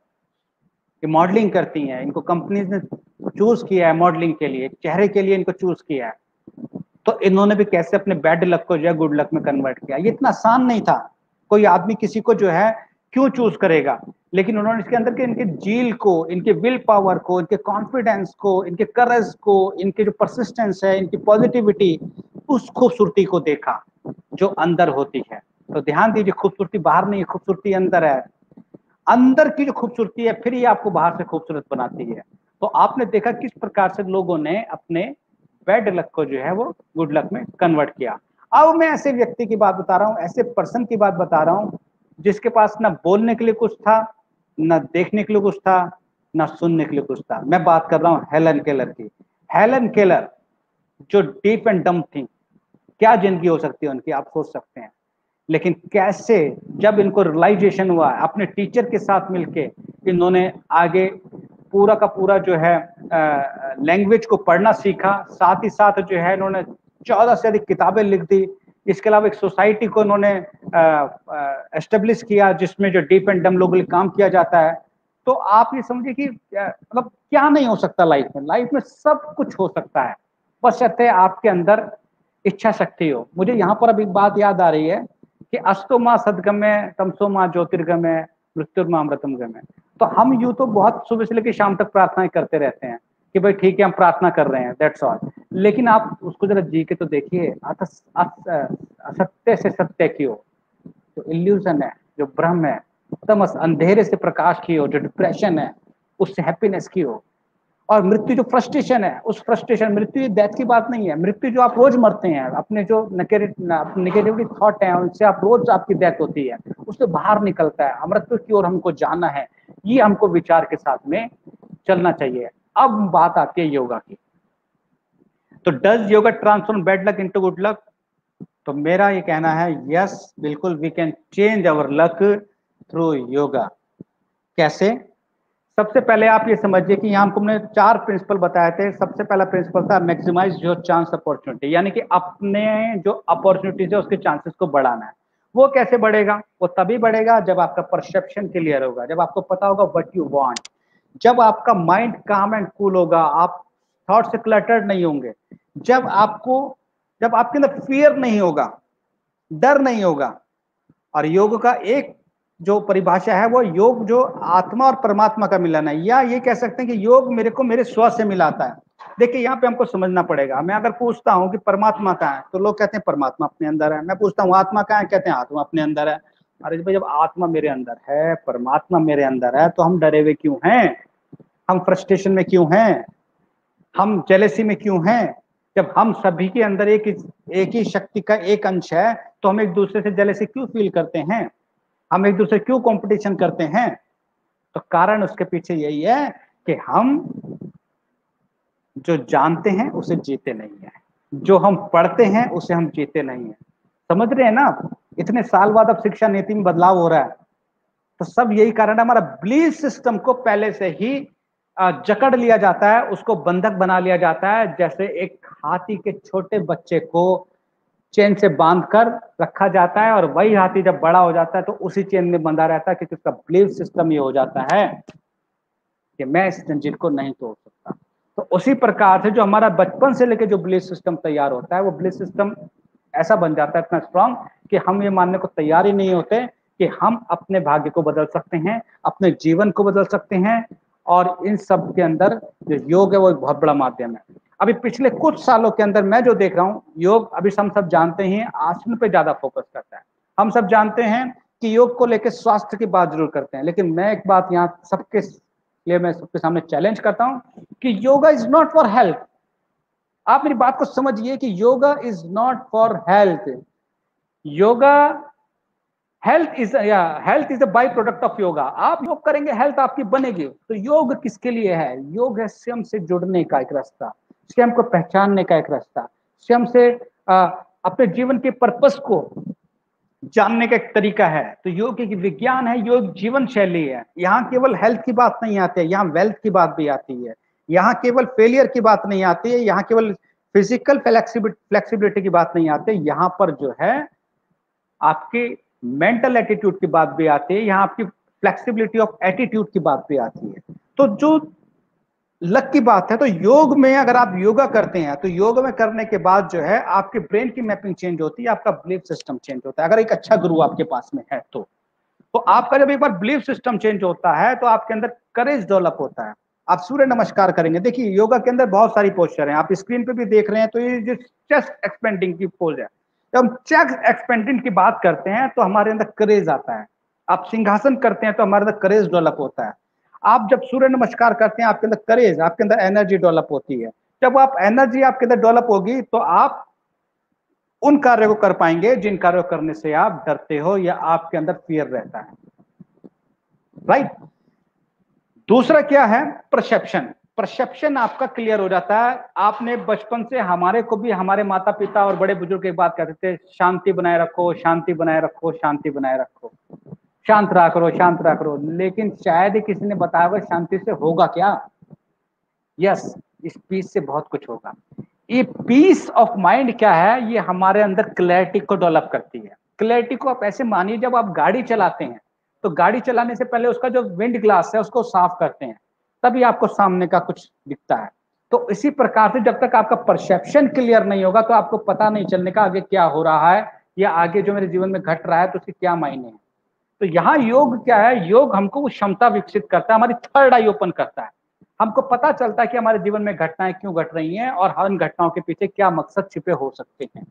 ये मॉडलिंग करती हैं, इनको कंपनीज ने चूज किया है मॉडलिंग के लिए, चेहरे के लिए इनको चूज किया है। तो इन्होंने भी कैसे अपने बैड लक को जो है गुड लक में कन्वर्ट किया। ये इतना आसान नहीं था, कोई आदमी किसी को जो है क्यों चूज करेगा, लेकिन उन्होंने इसके अंदर के इनके जील को, इनके विल पावर को, इनके कॉन्फिडेंस को, इनके करेज को, इनके जो परसिस्टेंस है, इनकी पॉजिटिविटी, उस खूबसूरती को देखा जो अंदर होती है। तो ध्यान दीजिए, खूबसूरती बाहर नहीं है, खूबसूरती अंदर है। अंदर की जो खूबसूरती है फिर ये आपको बाहर से खूबसूरत बनाती है। तो आपने देखा किस प्रकार से लोगों ने अपने बैड लक को जो है वो गुड लक में कन्वर्ट किया। अब मैं ऐसे व्यक्ति की बात बता रहा हूं, ऐसे पर्सन की बात बता रहा हूं जिसके पास ना बोलने के लिए कुछ था, ना देखने के लिए कुछ था, ना सुनने के लिए कुछ था। मैं बात कर रहा हूं हेलन केलर की। हेलन केलर जो डीप एंड डम थी, क्या जिंदगी हो सकती है उनकी, आप सोच सकते हैं। लेकिन कैसे जब इनको रियलाइजेशन हुआ, अपने टीचर के साथ मिलके इन्होंने आगे पूरा का पूरा जो है लैंग्वेज को पढ़ना सीखा, साथ ही साथ जो है इन्होंने चौदह से अधिक किताबें लिख दी। इसके अलावा एक सोसाइटी को इन्होंने एस्टेब्लिश किया जिसमें जो डीप एंड डम लोगों के लिए काम किया जाता है। तो आप ये समझिए कि मतलब क्या नहीं हो सकता लाइफ में, लाइफ में सब कुछ हो सकता है, बस चाहते आपके अंदर इच्छा शक्ति हो। मुझे यहाँ पर अभी बात याद आ रही है कि अस्तो माँ सदगमय, तमसो माँ ज्योतिर्गमय, मृत्युर्मा अमृतमगमय। तो हम यूं तो बहुत सुबह से लेकर शाम तक प्रार्थनाएं करते रहते हैं कि भाई ठीक है हम प्रार्थना कर रहे हैं, दैट्स ऑल। लेकिन आप उसको जरा जी के तो देखिए, असत्य से सत्य की हो, जो इल्यूजन है, जो भ्रम है, तमस अंधेरे से प्रकाश की हो, जो डिप्रेशन है उससे हैप्पीनेस की हो। और मृत्यु जो फ्रस्ट्रेशन है, उस फ्रस्ट्रेशन, मृत्यु डेथ की बात नहीं है, मृत्यु जो आप रोज मरते हैं, अपने जो नेगेटिविटी थॉट है उनसे आप रोज आपकी डेथ होती है, उससे बाहर निकलता है, अमृत की ओर हमको जाना है, ये हमको विचार के साथ में चलना चाहिए। अब बात आती है योगा की। तो does yoga transform bad luck into good luck? तो मेरा ये कहना है यस, बिल्कुल, we can change our luck through yoga. कैसे? सबसे पहले आप ये समझिए कि यहाँ हमने चार प्रिंसिपल बताए थे। सबसे पहला प्रिंसिपल था मैक्सिमाइज योर चांस अपॉर्चुनिटी, यानी कि अपने जो अपॉर्चुनिटीज है उसके चांसेस को बढ़ाना है। वो कैसे बढ़ेगा? वो तभी बढ़ेगा जब आपका परसेप्शन क्लियर होगा, जब आपको पता होगा व्हाट यू वांट, जब आपका माइंड काम एंड कूल होगा, आप थॉट से क्लटर्ड नहीं होंगे, जब आपको जब आपके अंदर फियर नहीं होगा, डर नहीं होगा। और योग का एक जो परिभाषा है वो योग जो आत्मा और परमात्मा का मिलन है, या ये कह सकते हैं कि योग मेरे को मेरे स्व से मिलाता है। देखिए यहाँ पे हमको समझना पड़ेगा। मैं अगर पूछता हूँ कि परमात्मा कहाँ है, तो लोग कहते हैं परमात्मा अपने अंदर है। मैं पूछता हूँ आत्मा कहाँ है, कहते हैं आत्मा अपने अंदर है। अरे भाई, जब आत्मा मेरे अंदर है, परमात्मा मेरे अंदर है, तो हम डरे हुए क्यों हैं? हम फ्रस्ट्रेशन में क्यों हैं? हम जेलेसी में क्यों हैं? जब हम सभी के अंदर एक एक ही शक्ति का एक अंश है, तो हम एक दूसरे से जेलेसी क्यों फील करते हैं? हम एक दूसरे क्यों कंपटीशन करते हैं? तो कारण उसके पीछे यही है कि हम जो जानते हैं उसे जीते नहीं है, जो हम पढ़ते हैं उसे हम जीते नहीं है। समझ रहे हैं ना? इतने साल बाद अब शिक्षा नीति में बदलाव हो रहा है, तो सब यही कारण है। हमारा बिलीफ सिस्टम को पहले से ही जकड़ लिया जाता है, उसको बंधक बना लिया जाता है, जैसे एक हाथी के छोटे बच्चे को चेन से बांधकर रखा जाता है, और वही हाथी जब बड़ा हो जाता है तो उसी चेन में बंधा रहता है, क्योंकि उसका बिलीफ सिस्टम ये हो जाता है कि मैं इस जंजीर को नहीं तोड़ सकता। तो उसी प्रकार से जो हमारा बचपन से लेकर जो बिलीफ सिस्टम तैयार होता है, वो बिलीफ सिस्टम ऐसा बन जाता है इतना स्ट्रांग कि हम ये मानने को तैयार ही नहीं होते कि हम अपने भाग्य को बदल सकते हैं, अपने जीवन को बदल सकते हैं। और इन सब के अंदर जो योग है वो एक बहुत बड़ा माध्यम है। अभी पिछले कुछ सालों के अंदर मैं जो देख रहा हूँ, योग अभी हम सब जानते हैं आसन पे ज्यादा फोकस करता है। हम सब जानते हैं कि योग को लेकर स्वास्थ्य की बात जरूर करते हैं, लेकिन मैं एक बात यहाँ सबके लिए मैं सबके सामने चैलेंज करता हूँ कि yoga is not for health. आप मेरी बात को समझिए कि yoga is not for health. Yoga health is या health is a by product of yoga. आप योग करेंगे, हेल्थ आपकी बनेगी। तो योग किसके लिए है? योग है स्वयं से जुड़ने का एक रास्ता, स्वयं को पहचानने का एक रास्ता, स्वयं से आ, अपने जीवन के पर्पस को जानने का एक तरीका है। तो योग एक विज्ञान है, योग जीवन शैली है। यहाँ केवल हेल्थ की बात नहीं आती है, यहाँ वेल्थ की बात भी आती है। यहाँ केवल फेलियर की बात नहीं आती है, यहाँ केवल फिजिकल फ्लेक्सिबिलिटी की बात नहीं आती है। यहाँ पर जो है आपके मेंटल एटीट्यूड की बात भी आती है, यहाँ आपकी फ्लेक्सिबिलिटी ऑफ एटीट्यूड की बात भी आती है। तो जो लक की बात है, तो योग में अगर आप योगा करते हैं तो योग में करने के बाद जो है आपके ब्रेन की मैपिंग चेंज होती है, आपका बिलीफ सिस्टम चेंज होता है। अगर एक अच्छा गुरु आपके पास में है तो तो आपका जब एक बार बिलीफ सिस्टम चेंज होता है तो आपके अंदर करेज डेवलप होता है। आप सूर्य नमस्कार करेंगे, देखिए योगा के अंदर बहुत सारी पोस्चर हैं, आप स्क्रीन पे भी देख रहे हैं। तो ये जो चेस्ट एक्सपेंडिंग की पोज है, जब हम चेस्ट एक्सपेंडिंग की बात करते हैं तो हमारे अंदर करेज आता है। आप सिंहासन करते हैं तो हमारे अंदर करेज डेवलप होता है। आप जब सूर्य नमस्कार करते हैं आपके अंदर करेज, आपके अंदर एनर्जी डेवलप होती है। जब आप एनर्जी आपके अंदर डेवलप होगी तो आप उन कार्यों को कर पाएंगे जिन कार्यों को करने से आप डरते हो या आपके अंदर फियर रहता है, राइट। दूसरा क्या है? परसेप्शन। परसेप्शन आपका क्लियर हो जाता है। आपने बचपन से, हमारे को भी हमारे माता पिता और बड़े बुजुर्ग एक बात कहते थे, शांति बनाए रखो, शांति बनाए रखो, शांति बनाए रखो, शांत रहा करो, शांत रहा करो। लेकिन शायद ही किसी ने बताया हुआ शांति से होगा क्या? यस, इस पीस से बहुत कुछ होगा। ये पीस ऑफ माइंड क्या है? ये हमारे अंदर क्लैरिटी को डेवलप करती है। क्लैरिटी को आप ऐसे मानिए, जब आप गाड़ी चलाते हैं तो गाड़ी चलाने से पहले उसका जो विंड ग्लास है उसको साफ करते हैं, तभी आपको सामने का कुछ दिखता है। तो इसी प्रकार से जब तक आपका परसेप्शन क्लियर नहीं होगा तो आपको पता नहीं चलने का आगे क्या हो रहा है या आगे जो मेरे जीवन में घट रहा है तो उसके क्या मायने हैं। तो यहाँ योग क्या है? योग हमको वो क्षमता विकसित करता है, हमारी थर्ड आई ओपन करता है। हमको पता चलता है कि हमारे जीवन में घटनाएं क्यों घट रही हैं और हर घटनाओं के पीछे क्या मकसद छिपे हो सकते हैं।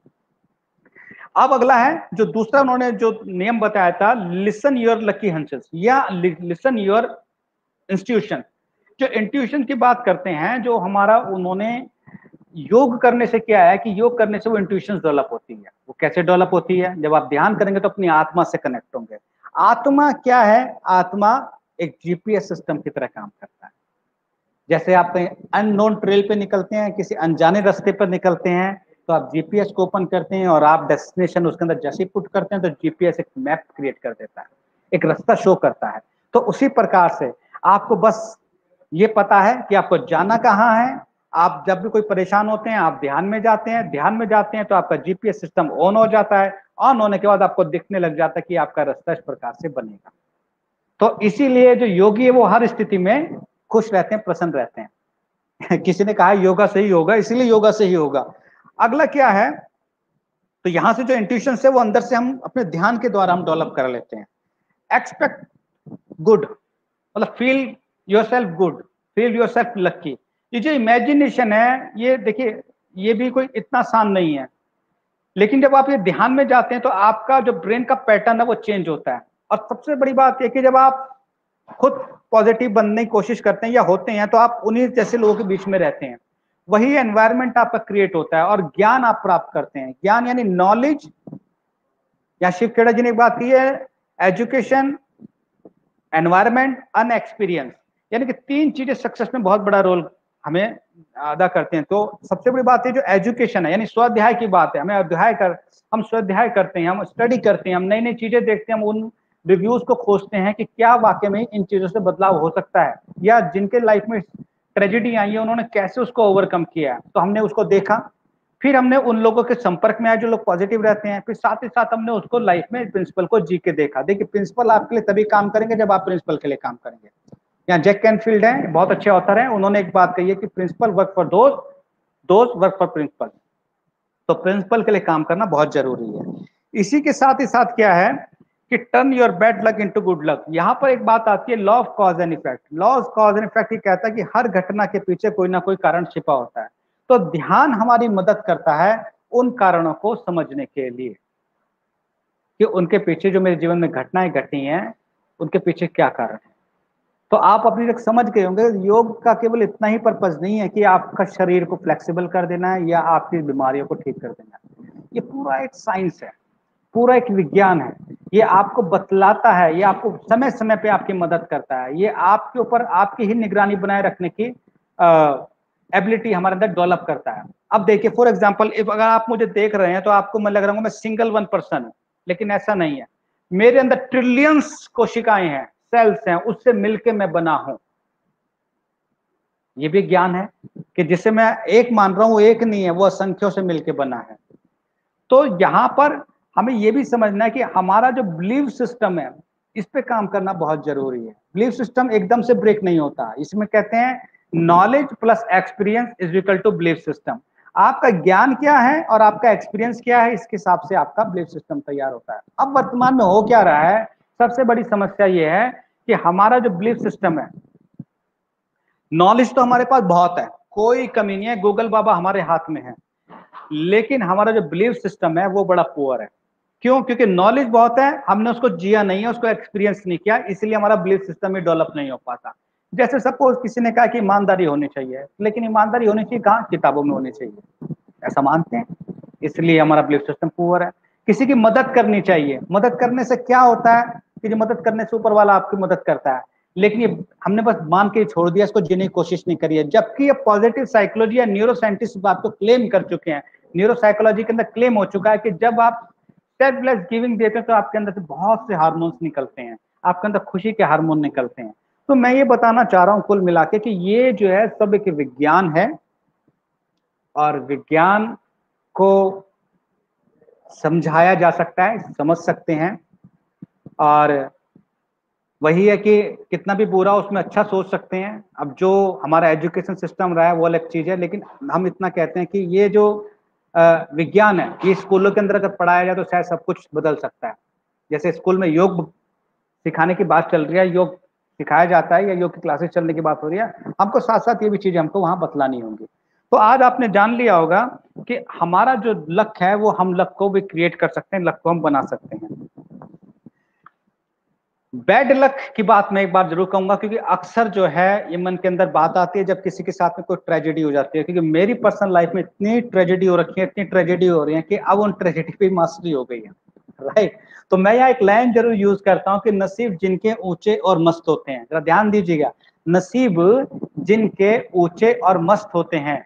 अब अगला है जो दूसरा उन्होंने जो नियम बताया था, लिसन योर लकी हंसेस या लिसन योर इंस्टीट्यूशन। जो इंट्यूशन की बात करते हैं, जो हमारा उन्होंने योग करने से क्या है कि योग करने से वो इंट्यूशन डेवलप होती है। वो कैसे डेवलप होती है? जब आप ध्यान करेंगे तो अपनी आत्मा से कनेक्ट होंगे। आत्मा क्या है? आत्मा एक जीपीएस सिस्टम की तरह काम करता है। जैसे आप कहीं अननोन ट्रेल पे निकलते हैं, किसी अनजाने रास्ते पर निकलते हैं, तो आप जीपीएस को ओपन करते हैं और आप डेस्टिनेशन उसके अंदर जैसे पुट करते हैं तो जीपीएस एक मैप क्रिएट कर देता है, एक रास्ता शो करता है। तो उसी प्रकार से आपको बस ये पता है कि आपको जाना कहाँ है। आप जब भी कोई परेशान होते हैं आप ध्यान में जाते हैं, ध्यान में जाते हैं तो आपका जीपीएस सिस्टम ऑन हो जाता है। ऑन होने के बाद आपको दिखने लग जाता है कि आपका रास्ता इस प्रकार से बनेगा। तो इसीलिए जो योगी है वो हर स्थिति में खुश रहते हैं, प्रसन्न रहते हैं। किसी ने कहा योगा से ही होगा, इसीलिए योगा से ही होगा। अगला क्या है? तो यहां से जो इंट्यूशन है वो अंदर से हम अपने ध्यान के द्वारा हम डेवलप कर लेते हैं। एक्सपेक्ट गुड, मतलब feel yourself good, feel yourself lucky. ये जो इमेजिनेशन है, ये देखिए ये भी कोई इतना आसान नहीं है, लेकिन जब आप ये ध्यान में जाते हैं तो आपका जो ब्रेन का पैटर्न है वो चेंज होता है। और सबसे बड़ी बात यह कि जब आप खुद पॉजिटिव बनने की कोशिश करते हैं या होते हैं तो आप उन्हीं जैसे लोगों के बीच में रहते हैं, वही एनवायरनमेंट आपका क्रिएट होता है और ज्ञान आप प्राप्त करते हैं। ज्ञान यानी नॉलेज, या शिव खेड़ा जी ने एक बात की है, एजुकेशन, एनवायरनमेंट, अनएक्सपीरियंस, यानी कि तीन चीजें सक्सेस में बहुत बड़ा रोल हमें अदा करते हैं। तो सबसे बड़ी बात है जो एजुकेशन है, यानी स्वाध्याय की बात है। हमें अध्याय कर हम स्वाध्याय करते हैं, हम स्टडी करते हैं, हम नई नई चीजें देखते हैं, हम उन रिव्यूज को खोजते हैं कि क्या वाकई में इन चीजों से बदलाव हो सकता है, या जिनके लाइफ में ट्रेजेडी आई है उन्होंने कैसे उसको ओवरकम किया है। तो हमने उसको देखा, फिर हमने उन लोगों के संपर्क में आए जो लोग पॉजिटिव रहते हैं, फिर साथ ही साथ हमने उसको लाइफ में प्रिंसिपल को जी के देखा। देखिए प्रिंसिपल आपके लिए तभी काम करेंगे जब आप प्रिंसिपल के लिए काम करेंगे। यहाँ जैक कैनफील्ड है, बहुत अच्छे ऑथर हैं, उन्होंने एक बात कही है कि principle work for those, those work for principle. तो प्रिंसिपल के लिए काम करना बहुत जरूरी है। इसी के साथ ही साथ क्या है कि turn your bad luck into good luck. यहां पर एक बात आती है, law of cause and effect. Law of cause and effect ये कहता है कि हर घटना के पीछे कोई ना कोई कारण छिपा होता है। तो ध्यान हमारी मदद करता है उन कारणों को समझने के लिए कि उनके पीछे जो मेरे जीवन में घटनाएं घटी हैं उनके पीछे क्या कारण है। तो आप अपनी तक समझ गए होंगे, योग का केवल इतना ही पर्पज नहीं है कि आपका शरीर को फ्लेक्सिबल कर देना है या आपकी बीमारियों को ठीक कर देना है। ये पूरा एक साइंस है, पूरा एक विज्ञान है। ये आपको बतलाता है, ये आपको समय समय पे आपकी मदद करता है। ये आपके ऊपर आपकी ही निगरानी बनाए रखने की एबिलिटी हमारे अंदर डेवलप करता है। अब देखिए फॉर एग्जांपल, अगर आप मुझे देख रहे हैं तो आपको मैं लग रहा हूँ मैं सिंगल वन पर्सन हूं, लेकिन ऐसा नहीं है। मेरे अंदर ट्रिलियंस कोशिकाएं हैं, सेल्स हैं, उससे मिलके मैं बना हूं। ये भी ज्ञान है कि जिसे मैं एक मान रहा हूं वो एक नहीं है, वो असंख्यों से मिलके बना है। तो यहां पर हमें यह भी समझना है कि हमारा जो बिलीफ सिस्टम है इस पे काम करना बहुत जरूरी है। बिलीफ सिस्टम एकदम से ब्रेक नहीं होता। इसमें कहते हैं knowledge plus experience is equal to belief system. आपका ज्ञान क्या है और आपका एक्सपीरियंस क्या है, इसके हिसाब से आपका बिलीफ सिस्टम तैयार होता है। अब वर्तमान में हो क्या रहा है, सबसे बड़ी समस्या यह है कि हमारा जो बिलीफ सिस्टम है, नॉलेज तो हमारे पास बहुत है, कोई कमी नहीं है, गूगल बाबा हमारे हाथ में है, लेकिन हमारा जो बिलीफ सिस्टम है वो बड़ा पुअर है। क्यों? क्योंकि नॉलेज बहुत है, हमने उसको जिया नहीं है, उसको एक्सपीरियंस नहीं किया, इसलिए हमारा बिलीफ सिस्टम ही डेवलप नहीं हो पाता। जैसे सपोज किसी ने कहा कि ईमानदारी होनी चाहिए, लेकिन ईमानदारी होनी चाहिए कहाँ? किताबों में होनी चाहिए, ऐसा मानते हैं, इसलिए हमारा बिलीफ सिस्टम पुअर है। किसी की मदद करनी चाहिए, मदद करने से क्या होता है कि जो मदद करने से ऊपर वाला आपकी मदद करता है, लेकिन ये हमने बस मान के छोड़ दिया, इसको जीने की कोशिश नहीं करी है। जबकि ये पॉजिटिव साइकोलॉजी या न्यूरो साइंटिस्ट बात को क्लेम कर चुके हैं, न्यूरो साइकोलॉजी के अंदर क्लेम हो चुका है कि जब आप सेल्फलेस गिविंग देते हैं तो आपके अंदर से बहुत से हार्मोन्स निकलते हैं, आपके अंदर खुशी के हार्मोन निकलते हैं। तो मैं ये बताना चाह रहा हूं कुल मिला के कि ये जो है सब एक विज्ञान है, और विज्ञान को समझाया जा सकता है, समझ सकते हैं, और वही है कि कितना भी बुरा उसमें अच्छा सोच सकते हैं। अब जो हमारा एजुकेशन सिस्टम रहा है वो अलग चीज है, लेकिन हम इतना कहते हैं कि ये जो विज्ञान है ये स्कूलों के अंदर अगर पढ़ाया जाए तो शायद सब कुछ बदल सकता है। जैसे स्कूल में योग सिखाने की बात चल रही है, योग सिखाया जाता है या योग की क्लासेस चलने की बात हो रही है, हमको साथ साथ ये भी चीजें हमको वहां बतलानी होंगी। तो आज आपने जान लिया होगा कि हमारा जो लक्ष्य है वो हम लक्ष्य को भी क्रिएट कर सकते हैं, लक्ष्य को हम बना सकते हैं। बैड लक की बात मैं एक बार जरूर कहूंगा, क्योंकि अक्सर जो है ये मन के अंदर बात आती है जब किसी के साथ में कोई ट्रेजेडी हो जाती है। क्योंकि मेरी पर्सनल लाइफ में इतनी ट्रेजेडी हो रखी है, इतनी ट्रेजेडी हो रही है कि अब उन ट्रेजेडी पे मास्टरी हो गई है, राइट। तो मैं यहाँ एक लाइन जरूर यूज करता हूँ कि नसीब जिनके ऊंचे और मस्त होते हैं, जरा ध्यान दीजिएगा, नसीब जिनके ऊंचे और मस्त होते हैं,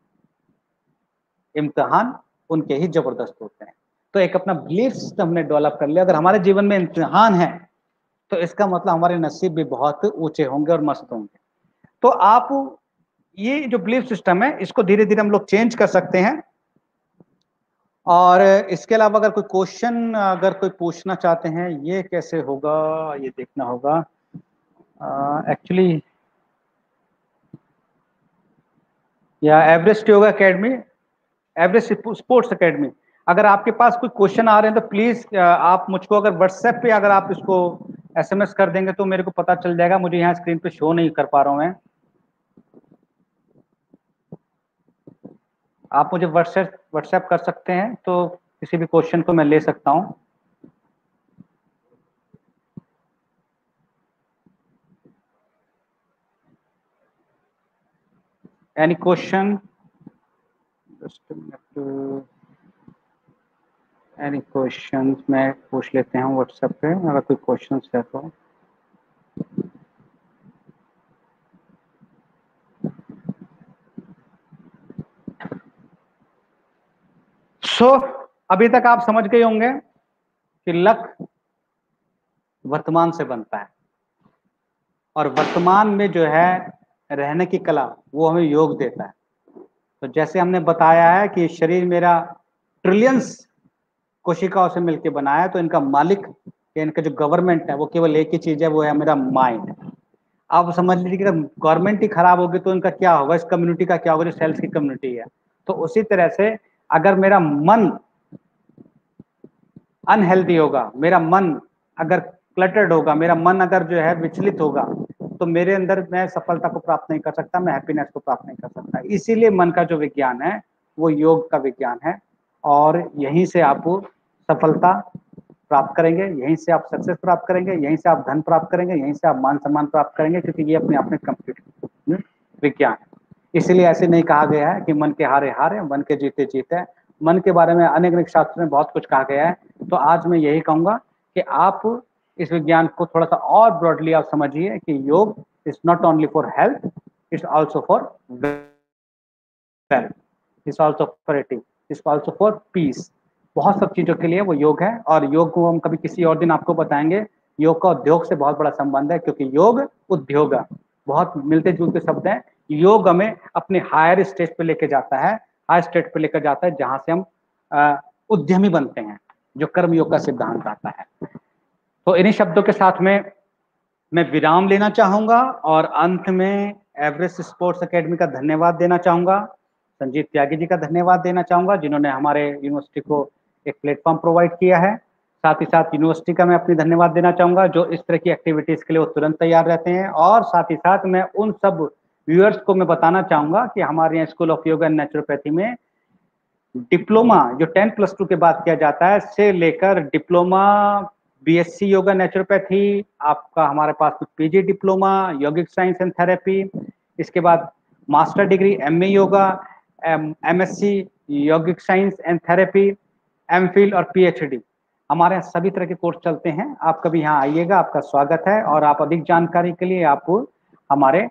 इम्तिहान उनके ही जबरदस्त होते हैं। तो एक अपना बिलीफ सिस्टम ने डेवलप कर लिया, अगर हमारे जीवन में इम्तिहान है तो इसका मतलब हमारे नसीब भी बहुत ऊंचे होंगे और मस्त होंगे। तो आप ये जो बिलीफ सिस्टम है इसको धीरे धीरे हम लोग चेंज कर सकते हैं। और इसके अलावा अगर कोई क्वेश्चन अगर कोई पूछना चाहते हैं, ये कैसे होगा ये देखना होगा। एक्चुअली या Everest yoga academy, Everest sports academy, अगर आपके पास कोई क्वेश्चन आ रहे हैं तो प्लीज आप मुझको अगर व्हाट्सएप पे अगर आप इसको एसएमएस कर देंगे तो मेरे को पता चल जाएगा। मुझे यहाँ स्क्रीन पे शो नहीं कर पा रहा हूँ मैं, आप मुझे व्हाट्सएप व्हाट्सएप कर सकते हैं तो किसी भी क्वेश्चन को मैं ले सकता हूँ। एनी क्वेश्चन, एनी क्वेश्चन मैं पूछ लेते हैं व्हाट्सएप पे अगर कोई क्वेश्चन है तो। सो so, अभी तक आप समझ गए होंगे कि लक वर्तमान से बनता है, और वर्तमान में जो है रहने की कला वो हमें योग देता है। तो जैसे हमने बताया है कि शरीर मेरा ट्रिलियंस कोशिकाओं से मिलकर बनाया है, तो इनका मालिक या इनका जो गवर्नमेंट है वो केवल एक ही चीज है, वो है मेरा माइंड। आप समझ लीजिए कि गवर्नमेंट ही खराब होगी तो उनका क्या होगा, इस कम्युनिटी का क्या होगा जो सेल्स की कम्युनिटी है। तो उसी तरह से अगर मेरा मन अनहेल्दी होगा, मेरा मन अगर क्लटर्ड होगा, मेरा मन अगर जो है विचलित होगा, तो मेरे अंदर मैं सफलता को प्राप्त नहीं कर सकता, मैं हैप्पीनेस को प्राप्त नहीं कर सकता। इसीलिए मन का जो विज्ञान है वो योग का विज्ञान है, और यहीं से आप सफलता प्राप्त करेंगे, यहीं से आप सक्सेस प्राप्त करेंगे, यहीं से आप धन प्राप्त करेंगे, यहीं से आप मान सम्मान प्राप्त करेंगे, क्योंकि ये अपने आप में कंप्लीट विज्ञान है। इसीलिए ऐसे नहीं कहा गया है कि मन के हारे हारे, मन के जीते जीते। मन के बारे में अनेक अनेक शास्त्रों में बहुत कुछ कहा गया है। तो आज मैं यही कहूंगा कि आप इस विज्ञान को थोड़ा सा और ब्रॉडली आप समझिए कि yoga is not only for health, it's also for wealth, it's also for eating, it's also for peace. बहुत सब चीजों के लिए वो योग है, और योग को हम कभी किसी और दिन आपको बताएंगे। योग का उद्योग से बहुत बड़ा संबंध है, क्योंकि योग उद्योग बहुत मिलते जुलते शब्द हैं। योग हमें अपने हायर स्टेज पे लेके जाता है, हायर स्टेज पे लेकर जाता है, जहां से हम उद्यमी बनते हैं, जो कर्म योग का सिद्धांत आता है। तो इन्हीं शब्दों के साथ में मैं विराम लेना चाहूंगा, और अंत में एवरेस्ट स्पोर्ट्स एकेडमी का धन्यवाद देना चाहूंगा, संजीत त्यागी जी का धन्यवाद देना चाहूंगा, जिन्होंने हमारे यूनिवर्सिटी को एक प्लेटफॉर्म प्रोवाइड किया है। साथ ही साथ यूनिवर्सिटी का मैं अपनी धन्यवाद देना चाहूंगा, जो इस तरह की एक्टिविटीज के लिए वो तुरंत तैयार रहते हैं। और साथ ही साथ मैं उन सब व्यूअर्स को मैं बताना चाहूंगा कि हमारे यहाँ school of yoga and naturopathy में डिप्लोमा जो टेन प्लस टू के बाद किया जाता है, से लेकर डिप्लोमा बीएससी योगा नेचुरोपैथी, आपका हमारे पास पीजी डिप्लोमा यौगिक साइंस एंड थेरेपी, इसके बाद master degree MA yoga, MSc यौगिक साइंस एंड थेरेपी, एमफिल और पीएचडी, हमारे यहाँ सभी तरह के कोर्स चलते हैं। आप कभी यहाँ आइएगा, आपका स्वागत है। और आप अधिक जानकारी के लिए आप हमारे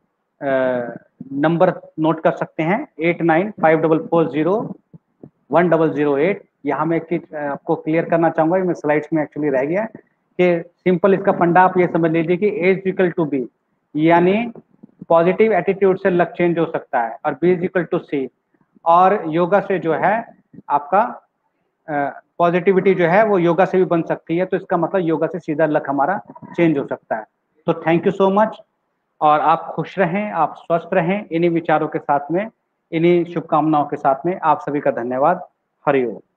नंबर नोट कर सकते हैं, eight nine five double four zero one double zero eight. यहाँ मैं एक चीज आपको क्लियर करना चाहूंगा, मैं स्लाइड्स में एक्चुअली रह गया कि सिंपल इसका फंडा आप ये समझ लीजिए कि एज इक्वल टू बी, यानी पॉजिटिव एटीट्यूड से लक चेंज हो सकता है, और B is equal to C. और योगा से जो है आपका पॉजिटिविटी uh, जो है वो योगा से भी बन सकती है। तो इसका मतलब योगा से सीधा लक हमारा चेंज हो सकता है। तो थैंक यू सो मच, और आप खुश रहें, आप स्वस्थ रहें। इन्हीं विचारों के साथ में, इन्हीं शुभकामनाओं के साथ में आप सभी का धन्यवाद। हरि ओम।